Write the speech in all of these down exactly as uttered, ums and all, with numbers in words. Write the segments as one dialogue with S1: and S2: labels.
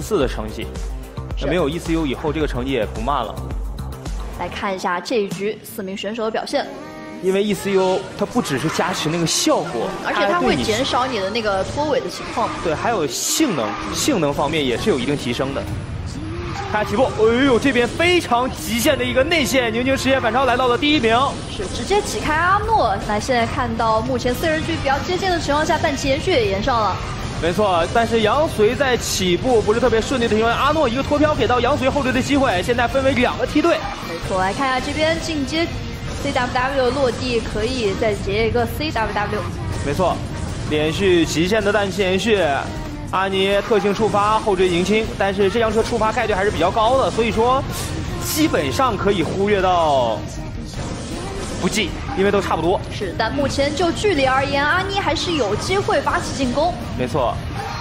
S1: 四四的成绩。那没有 E C U 以后，这个成绩也不慢了。
S2: 来看一下这一局四名选手的表现。
S1: 因为 E C U 它不只是加持那个效果，
S2: 而且它会减少你的那个脱尾的情况。
S1: 对，还有性能，性能方面也是有一定提升的。看起步，哎呦，这边非常极限的一个内线，宁宁实验反超来到了第一名，
S2: 是直接挤开阿诺。那现在看到目前四人局比较接近的情况下，但其延续也延上了。
S1: 没错，但是杨随在起步不是特别顺利的情况下，阿诺一个脱飘给到杨随后追的机会，现在分为两个梯队。
S2: 没错，来看一下这边进阶。 C W W 落地可以再结一个 C W W，
S1: 没错，连续极限的氮气延续，阿尼特性触发后追迎亲，但是这辆车触发概率还是比较高的，所以说基本上可以忽略到不计，因为都差不多。
S2: 是，但目前就距离而言，阿尼还是有机会发起进攻。
S1: 没错。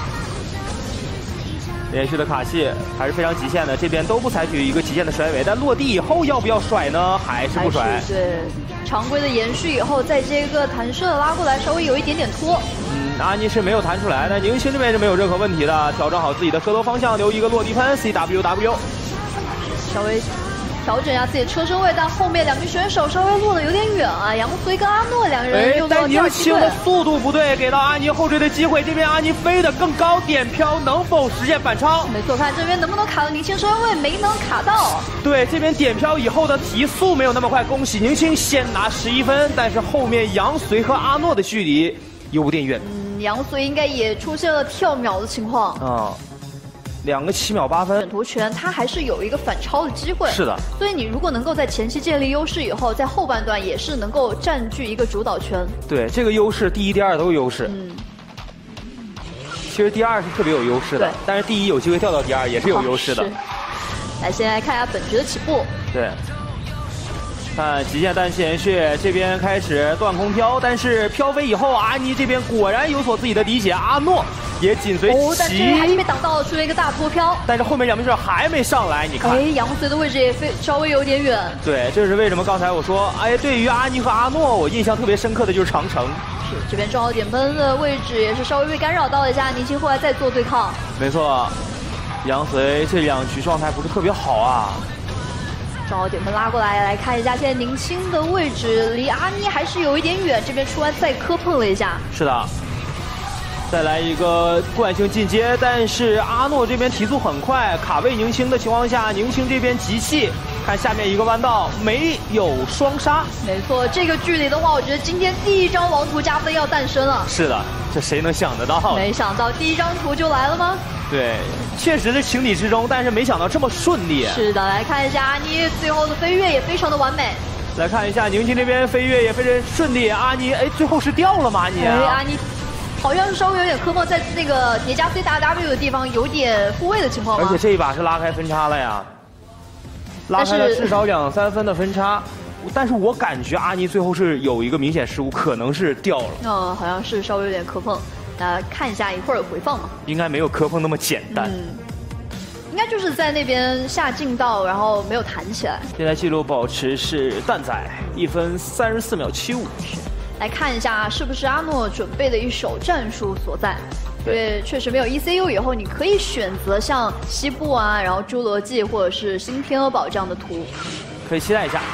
S1: 连续的卡戏还是非常极限的，这边都不采取一个极限的甩尾，但落地以后要不要甩呢？还是不甩？
S2: 对，常规的延续以后再接一个弹射拉过来，稍微有一点点拖。
S1: 嗯，阿尼是没有弹出来，但宁青这边是没有任何问题的，调整好自己的车头方向，留一个落地喷 C W W，
S2: 稍微调整一下自己的车身位，但后面两名选手稍微落得有点远啊，杨随跟阿诺两人又到第二梯队。
S1: 但宁青的速度不对，给到阿尼后追的机会，这边阿尼飞得更高，点飘能否实现反超？
S2: 没错，看这边能不能卡到宁青身位，没能卡到。
S1: 对，这边点飘以后的提速没有那么快，恭喜宁青先拿十一分，但是后面杨随和阿诺的距离有点远。
S2: 嗯，杨随应该也出现了跳秒的情况。
S1: 啊。 两个七秒八分，
S2: 选图权它还是有一个反超的机会。
S1: 是的，
S2: 所以你如果能够在前期建立优势以后，在后半段也是能够占据一个主导权。
S1: 对，这个优势第一、第二都有优势。
S2: 嗯，
S1: 其实第二是特别有优势的，但是第一有机会跳到第二也是有优势的。
S2: 来，先来看一下本局的起步。
S1: 对。 看极限氮气延续，这边开始断空飘，但是飘飞以后，阿尼这边果然有所自己的理解，阿诺也紧随其，
S2: 哦，但是还是被挡到了，出了一个大脱飘。
S1: 但是后面两名选手还没上来，你看，
S2: 哎，杨随的位置也非稍微有点远。
S1: 对，这是为什么刚才我说，哎，对于阿尼和阿诺，我印象特别深刻的就是长城。
S2: 是，这边正好点喷的位置也是稍微被干扰到了一下，宁青后来再做对抗。
S1: 没错，杨随这两局状态不是特别好啊。
S2: 正好点喷拉过来，来看一下现在宁青的位置离阿妮还是有一点远，这边出完再磕碰了一下。
S1: 是的，再来一个惯性进阶，但是阿诺这边提速很快，卡位宁青的情况下，宁青这边集气，看下面一个弯道没有双杀。
S2: 没错，这个距离的话，我觉得今天第一张王图加分要诞生了。
S1: 是的，这谁能想得到？
S2: 没想到第一张图就来了吗？
S1: 对，确实是情理之中，但是没想到这么顺利。
S2: 是的，来看一下阿妮最后的飞跃也非常的完美。
S1: 来看一下宁青这边飞跃也非常顺利，阿妮哎最后是掉了吗？阿妮、啊？
S2: 哎，阿妮好像是稍微有点磕碰，在那个叠加 C W W 的地方有点复位的情况吗？
S1: 而且这一把是拉开分差了呀，拉开了至少两三分的分差。但是我感觉阿妮最后是有一个明显失误，可能是掉了。
S2: 嗯，好像是稍微有点磕碰。 那看一下一会儿有回放嘛？
S1: 应该没有磕碰那么简单。
S2: 嗯，应该就是在那边下劲道，然后没有弹起来。
S1: 现在记录保持是蛋仔一分三十四秒七五。
S2: 来看一下是不是阿诺准备的一手战术所在。因为确实没有 E C U 以后，你可以选择像西部啊，然后侏罗纪或者是新天鹅堡这样的图，
S1: 可以期待一下。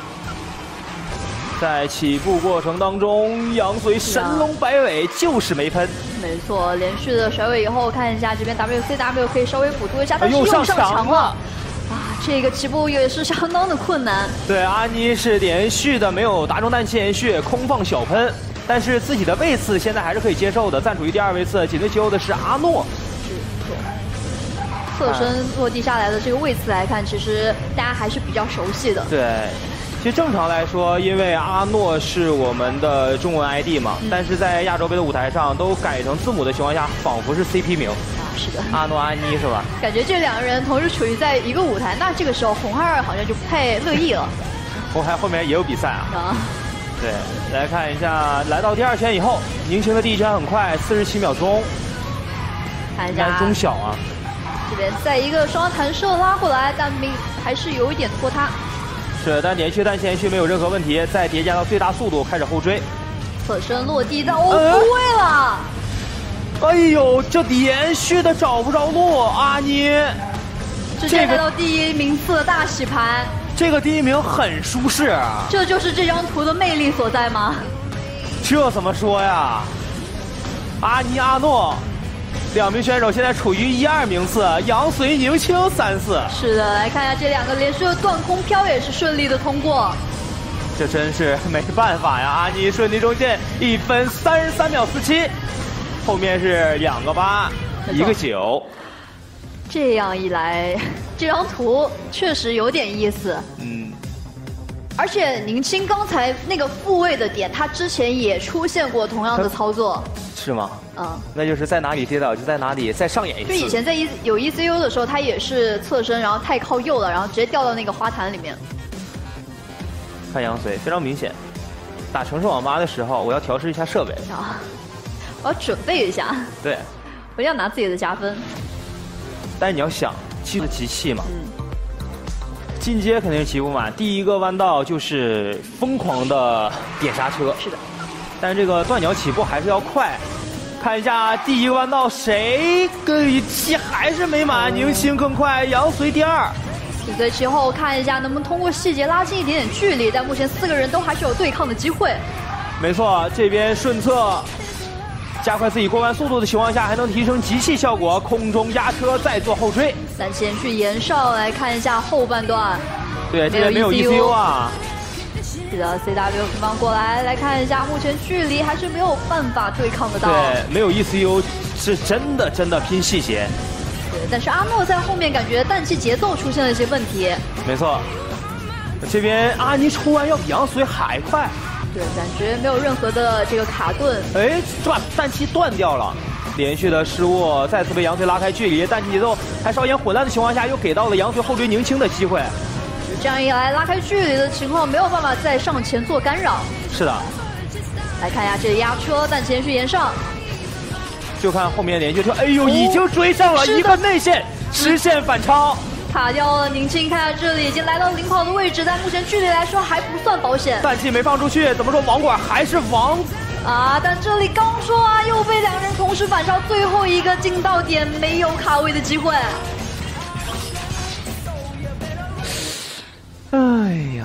S1: 在起步过程当中，杨随神龙摆尾就是没喷。
S2: 没错，连续的甩尾以后，看一下这边 W C W 可以稍微辅助一下，但是又上墙了。啊，这个起步也是相当的困难。
S1: 对，阿妮是连续的没有打中氮气延续，空放小喷，但是自己的位次现在还是可以接受的，暂处于第二位次。紧随其后的是阿诺。
S2: 是，对。侧身落地下来的这个位次来看，其实大家还是比较熟悉的。
S1: 对。 其实正常来说，因为阿诺是我们的中文 I D 嘛，嗯、但是在亚洲杯的舞台上都改成字母的情况下，仿佛是 C P 名。
S2: 啊，是的。
S1: 阿诺安妮是吧？
S2: 感觉这两个人同时处于在一个舞台，那这个时候红孩儿好像就不太乐意了。
S1: 红孩后面也有比赛啊。
S2: 啊。
S1: 对，来看一下，来到第二圈以后，宁青的第一圈很快，四十七秒钟。
S2: 看一下。
S1: 中小啊。
S2: 这边再一个双弹射拉过来，但没还是有一点拖沓。
S1: 是，但连续但前续没有任何问题，再叠加到最大速度开始后追，
S2: 侧身落地到哦，复位了。
S1: 哎呦，这连续的找不着路，阿妮。
S2: 直接来到第一名次的大洗盘。
S1: 这个第一名很舒适啊。
S2: 这就是这张图的魅力所在吗？
S1: 这怎么说呀？阿妮、阿诺两名选手现在处于一二名次，杨随、宁青三四。
S2: 是的，来看一下这两个连续的断空飘也是顺利的通过。
S1: 这真是没办法呀！阿妮顺利中线，一分三十三秒四七，后面是两个八，一个九。
S2: 这样一来，这张图确实有点意思。嗯。而且宁青刚才那个复位的点，他之前也出现过同样的操作。
S1: 是吗？
S2: 嗯。
S1: 那就是在哪里跌倒就在哪里再上演一次。
S2: 就以前在有 E C U 的时候，他也是侧身，然后太靠右了，然后直接掉到那个花坛里面。
S1: 看杨随非常明显，打城市网吧的时候，我要调试一下设备
S2: 啊，我要准备一下。
S1: 对，
S2: 我要拿自己的加分。
S1: 但是你要想，七的集气嘛，嗯，进阶肯定是骑不满，第一个弯道就是疯狂的点刹车。
S2: 是的，
S1: 但是这个断脚起步还是要快。看一下第一个弯道谁跟气还是没满，宁青更快，杨随第二。
S2: 紧随其后，看一下能不能通过细节拉近一点点距离，但目前四个人都还是有对抗的机会。
S1: 没错，这边顺侧加快自己过弯速度的情况下，还能提升集气效果，空中压车再做后追。
S2: 但先去延少来看一下后半段。
S1: 对，这边没有 E C U 啊。
S2: 是的 ，C W 平方过来来看一下，目前距离还是没有办法对抗得到。
S1: 对，没有 E C U 是真的真的拼细节。
S2: 对，但是阿诺在后面感觉氮气节奏出现了一些问题。
S1: 没错，这边阿妮出弯要比杨随还快。
S2: 对，感觉没有任何的这个卡顿。
S1: 哎，这把氮气断掉了，连续的失误，再次被杨随拉开距离，氮气节奏还稍显混乱的情况下，又给到了杨随后追宁青的机会。
S2: 这样一来，拉开距离的情况没有办法再上前做干扰。
S1: 是的，
S2: 来看一下这压车，但前续延上。
S1: 就看后面连续车，哎呦，已经追上了一个内线，实现反超，
S2: 卡掉了宁青。看下这里已经来到领跑的位置，但目前距离来说还不算保险。
S1: 氮气没放出去，怎么说网管还是王
S2: 啊？但这里刚说啊，又被两人同时反超，最后一个进到点没有卡位的机会。
S1: 哎呀，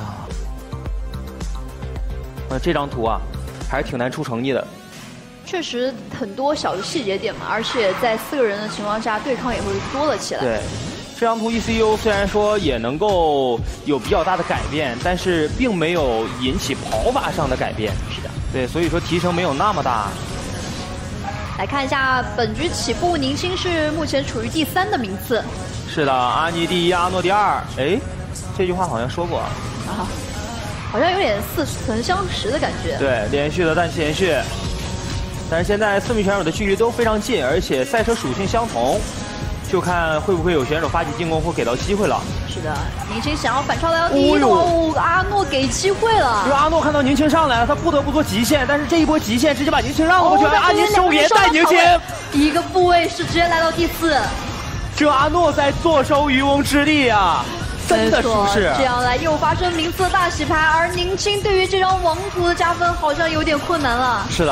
S1: 啊，这张图啊，还是挺难出成绩的。
S2: 确实很多小的细节点嘛，而且在四个人的情况下，对抗也会多了起来。
S1: 对，这张图 E C U 虽然说也能够有比较大的改变，但是并没有引起跑法上的改变。
S2: 是的。对，
S1: 所以说提升没有那么大。
S2: 来看一下本局起步，宁青是目前处于第三的名次。
S1: 是的，阿妮第一，阿诺第二。哎，这句话好像说过啊，
S2: 好像有点似曾相识的感觉。
S1: 对，连续的氮气延续。但是现在四名选手的距离都非常近，而且赛车属性相同，就看会不会有选手发起进攻或给到机会了。
S2: 是的，宁青想要反超来到第一的话，哦，阿诺给机会了。
S1: 因为阿诺看到宁青上来了，他不得不做极限，但是这一波极限直接把宁青让了过去，阿妮收也带宁青。
S2: 一个部位是直接来到第四，
S1: 这阿诺在坐收渔翁之利啊，真的舒适。
S2: 这样来又发生名次的大洗牌，而宁青对于这张王图的加分好像有点困难了。
S1: 是的。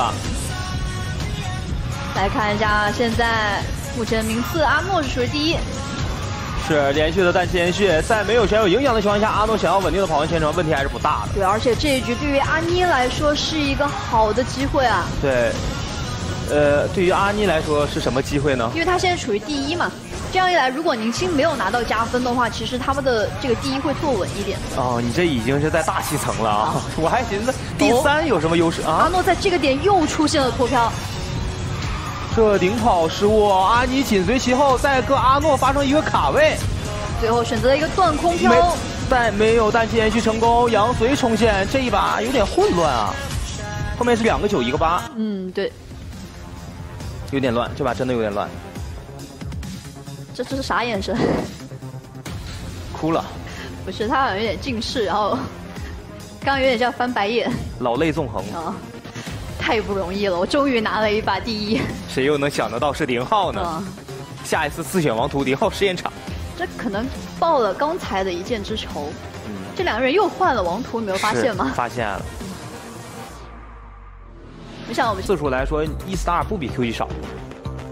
S2: 来看一下，现在目前名次阿诺是属于第一，
S1: 是连续的氮气延续，在没有选手影响的情况下，阿诺想要稳定的跑完全程，问题还是不大的。
S2: 对，而且这一局对于阿妮来说是一个好的机会啊。
S1: 对，呃，对于阿妮来说是什么机会呢？
S2: 因为他现在处于第一嘛，这样一来，如果宁青没有拿到加分的话，其实他们的这个第一会坐稳一点。
S1: 哦，你这已经是在大气层了啊！我还寻思第三有什么优势啊？
S2: 阿诺在这个点又出现了脱飘。
S1: 这领跑失误，阿妮紧随其后，再跟阿诺发生一个卡位，
S2: 最后选择了一个断空飘，
S1: 但没有氮气延续成功，杨随冲线，这一把有点混乱啊。后面是两个九一个八，
S2: 嗯，对，
S1: 有点乱，这把真的有点乱。
S2: 这这是啥眼神？
S1: 哭了？
S2: 不是，他好像有点近视，然后刚刚有点像翻白眼，
S1: 老泪纵横
S2: 啊。太不容易了，我终于拿了一把第一。
S1: 谁又能想得到是零号呢？嗯、下一次四选王图零号实验场，
S2: 这可能报了刚才的一箭之仇。嗯，这两个人又换了王图，你没有发现吗？
S1: 发现了。
S2: 不像我们
S1: 次数来说 ，E star 不比 Q 一少。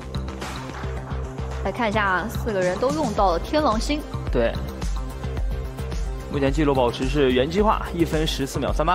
S2: 来看一下，四个人都用到了天狼星。
S1: 对，目前记录保持是原计划，一分十四秒三八。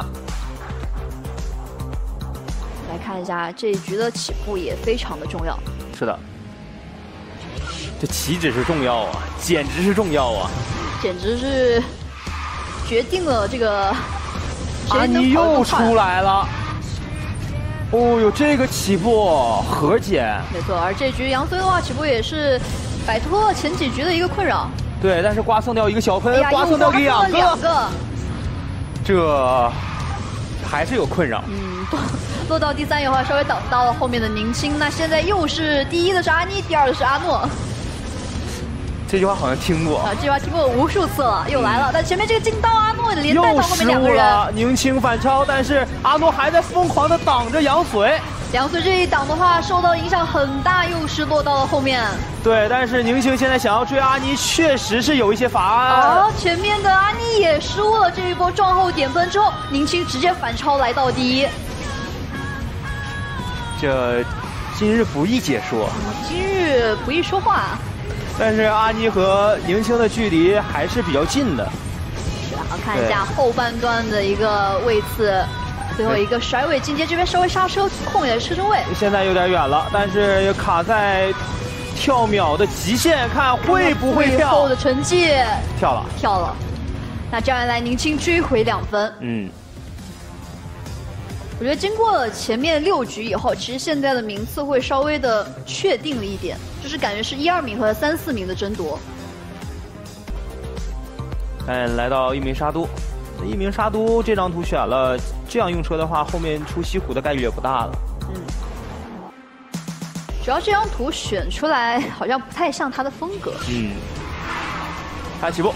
S2: 来看一下这一局的起步也非常的重要。
S1: 是的，这岂止是重要啊，简直是重要啊！
S2: 简直是决定了这个。
S1: 阿妮又出来了。 哦呦，这个起步和解，
S2: 没错。而这局杨虽的话，起步也是摆脱了前几局的一个困扰。
S1: 对，但是刮蹭掉一个小喷，
S2: 哎、
S1: 刮蹭掉两个，
S2: 两个，
S1: 这还是有困扰。
S2: 嗯，落落到第三的话，稍微挡到了后面的宁青。那现在又是第一的是阿妮，第二的是阿诺。
S1: 这句话好像听过
S2: 啊，这句话听过无数次了，又来了。嗯、但前面这个劲道阿诺连带到后面两个人，
S1: 宁青反超，但是阿诺还在疯狂的挡着杨随。
S2: 杨随这一挡的话，受到影响很大，又是落到了后面。
S1: 对，但是宁青现在想要追阿妮，确实是有一些法案。
S2: 哦，前面的阿妮也失误了这一波撞后点喷之后，宁青直接反超来到第一。
S1: 这今日不易解说，
S2: 今日不易说话。
S1: 但是阿妮和宁青的距离还是比较近的。
S2: 是啊，看一下后半段的一个位次，最后一个甩尾进阶，这边稍微刹车控一下车身位。
S1: 现在有点远了，但是卡在跳秒的极限，看会不会跳。最
S2: 后的成绩
S1: 跳了，
S2: 跳了。那这样一来，宁青追回两分。嗯。 我觉得经过了前面六局以后，其实现在的名次会稍微的确定了一点，就是感觉是一二名和三四名的争夺。
S1: 哎，来到一名杀都，一名杀都这张图选了，这样用车的话，后面出西湖的概率也不大了。嗯，
S2: 主要这张图选出来好像不太像他的风格。嗯，
S1: 看起步，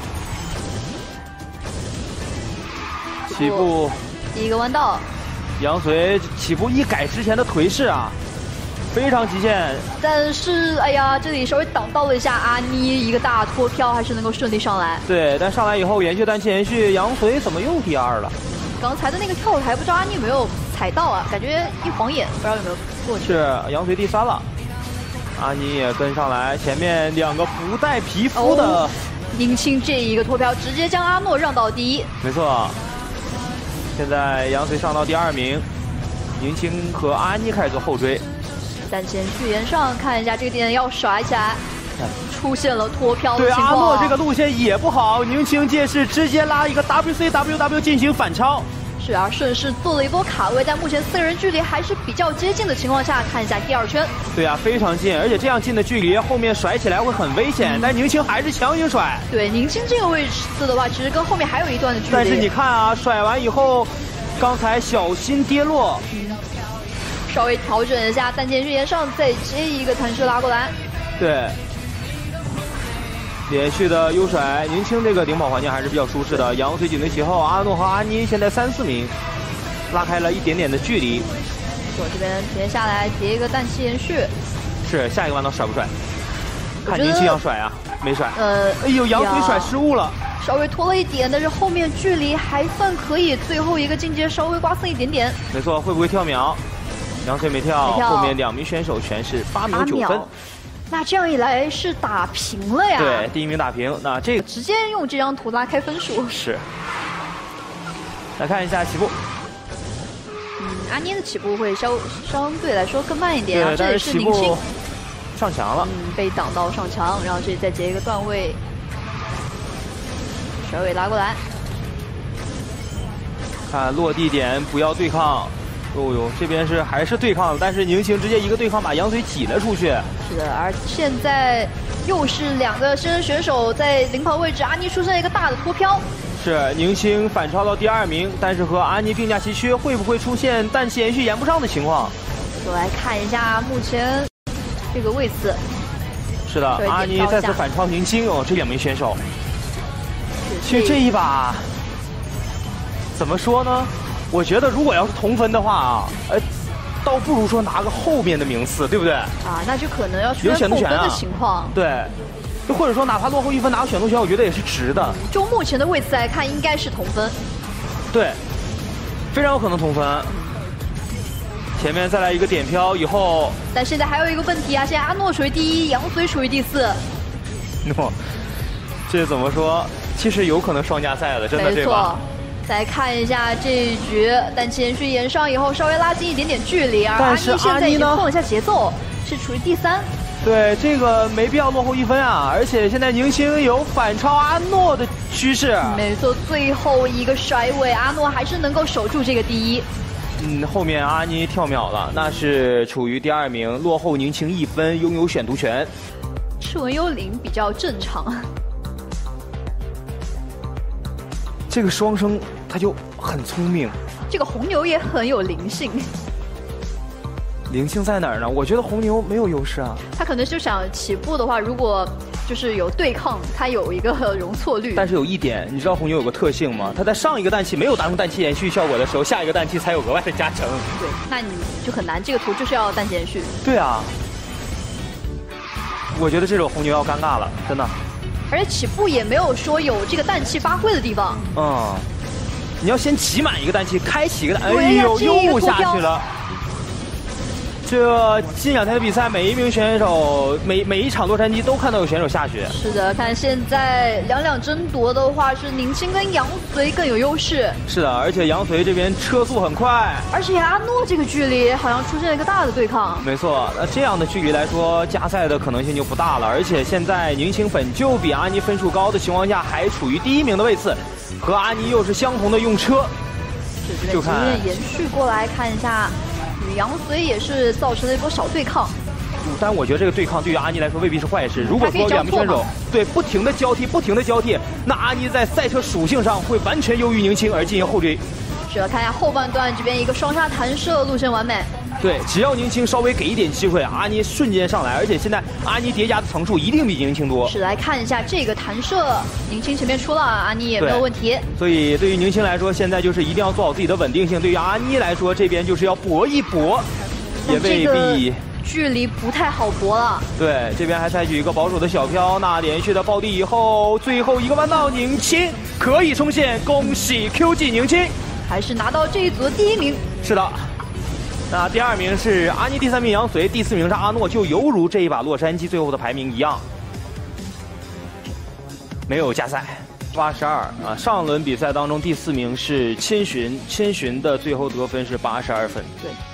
S1: 起步，
S2: 第一个弯道。
S1: 杨随起步一改之前的颓势啊，非常极限。
S2: 但是哎呀，这里稍微挡到了一下阿妮一个大脱飘，还是能够顺利上来。
S1: 对，但上来以后延续单气延续，杨随怎么又第二了？
S2: 刚才的那个跳台不知道阿妮有没有踩到啊？感觉一晃眼，不知道有没有过去。
S1: 是杨随第三了，阿妮也跟上来，前面两个不带皮肤的。哦、
S2: 宁青这一个脱飘，直接将阿诺让到第一。
S1: 没错。 现在杨随上到第二名，宁青和阿妮开始做后追。
S2: 但前序言上看一下这个点要甩起来，出现了脱飘的
S1: 对
S2: 情况。
S1: 阿诺这个路线也不好，宁青借势直接拉一个 W C W W 进行反超。
S2: 是啊，顺势做了一波卡位，但目前四个人距离还是比较接近的情况下，看一下第二圈。
S1: 对啊，非常近，而且这样近的距离，后面甩起来会很危险。嗯、但宁青还是强行甩。
S2: 对，宁青这个位置的话，其实跟后面还有一段的距离。
S1: 但是你看啊，甩完以后，刚才小心跌落，嗯、
S2: 稍微调整一下，但前序言上再接一个弹射拉过来。
S1: 对。 连续的优甩，宁青这个领跑环境还是比较舒适的。杨随紧随其后，阿诺和阿妮现在三四名，拉开了一点点的距离。
S2: 我这边叠下来，叠一个氮气延续。
S1: 是下一个弯道甩不甩？看宁青要甩啊，没甩。呃，哎呦，杨随甩失误了，
S2: 稍微拖了一点，但是后面距离还算可以。最后一个进阶稍微刮蹭一点点。
S1: 没错，会不会跳秒？杨随没跳，没跳后面两名选手全是八秒九分。
S2: 那这样一来是打平了呀？
S1: 对，第一名打平。那这个
S2: 直接用这张图拉开分数。
S1: 是。来看一下起步。
S2: 嗯，阿妮的起步会相相对来说更慢一点啊。这里是宁青
S1: 上墙了。
S2: 嗯，被挡到上墙，然后这里再截一个段位，甩尾拉过来。
S1: 看落地点不要对抗。 哦呦，这边是还是对抗，但是宁青直接一个对抗把杨随挤了出去。
S2: 是的，而现在又是两个新人选手在领跑位置，阿妮出现了一个大的脱飘。
S1: 是宁青反超到第二名，但是和阿妮并驾齐驱，会不会出现氮气延续延不上的情况？
S2: 我来看一下目前这个位次。
S1: 是的，阿妮再次反超宁青哦，这两名选手。其实这一把怎么说呢？ 我觉得如果要是同分的话啊，呃，倒不如说拿个后面的名次，对不对？
S2: 啊，那就可能要出现扣分的情况。
S1: 对，就或者说哪怕落后一分拿个选择权，我觉得也是值的。
S2: 嗯、就目前的位次来看，应该是同分。
S1: 对，非常有可能同分。 前面再来一个点飘以后，
S2: 但现在还有一个问题啊，现在阿诺属于第一，杨随属于第四。
S1: 诺，这怎么说？其实有可能双加赛的，真的对吧？
S2: 再看一下这一局，但延续延上以后稍微拉近一点点距离，而阿妮现在已经控了一下节奏，是处于第三。
S1: 对，这个没必要落后一分啊！而且现在宁青有反超阿诺的趋势。
S2: 没错，最后一个甩尾，阿诺还是能够守住这个第一。
S1: 嗯，后面阿妮跳秒了，那是处于第二名，落后宁青一分，拥有选读权。
S2: 赤文幽灵比较正常。
S1: 这个双生他就很聪明，
S2: 这个红牛也很有灵性。
S1: 灵性在哪儿呢？我觉得红牛没有优势啊。
S2: 他可能就想起步的话，如果就是有对抗，他有一个容错率。
S1: 但是有一点，你知道红牛有个特性吗？他在上一个氮气没有达成氮气延续效果的时候，下一个氮气才有额外的加成。
S2: 对，那你就很难。这个图就是要氮气延续。
S1: 对啊。我觉得这种红牛要尴尬了，真的。
S2: 而且起步也没有说有这个氮气发挥的地方。
S1: 嗯。你要先挤满一个氮气，开启一个氮，哎呦，又下去了。这近两天的比赛，每一名选手，每每一场洛杉矶都看到有选手下去。
S2: 是的，看现在两两争夺的话，是宁青跟杨随更有优势。
S1: 是的，而且杨随这边车速很快，
S2: 而且阿诺这个距离好像出现了一个大的对抗。
S1: 没错，那这样的距离来说，加赛的可能性就不大了。而且现在宁青本就比阿妮分数高的情况下，还处于第一名的位次，和阿妮又是相同的用车。
S2: 就看延续过来看一下。与杨随也是造成了一波小对抗，
S1: 但我觉得这个对抗对于阿妮来说未必是坏事。如果说两名选手对不停的交替、不停的交替，那阿妮在赛车属性上会完全优于宁青而进行后追。
S2: 是的，看一下后半段这边一个双杀弹射，路线完美。
S1: 对，只要宁青稍微给一点机会，阿妮瞬间上来，而且现在阿妮叠加的层数一定比宁青多。
S2: 是，来看一下这个弹射，宁青前面出了，阿妮也没有问题。
S1: 所以对于宁青来说，现在就是一定要做好自己的稳定性。对于阿妮来说，这边就是要搏一搏，也未必。
S2: 距离不太好搏了。
S1: 对，这边还采取一个保守的小飘，那连续的爆地以后，最后一个弯道，宁青可以冲线，恭喜 Q G 宁青，
S2: 还是拿到这一组的第一名。
S1: 是的。那第二名是阿妮，第三名杨随，第四名是阿诺，就犹如这一把洛杉矶最后的排名一样，没有加赛。八十二啊，上轮比赛当中第四名是千寻，千寻的最后得分是八十二分。
S2: 对。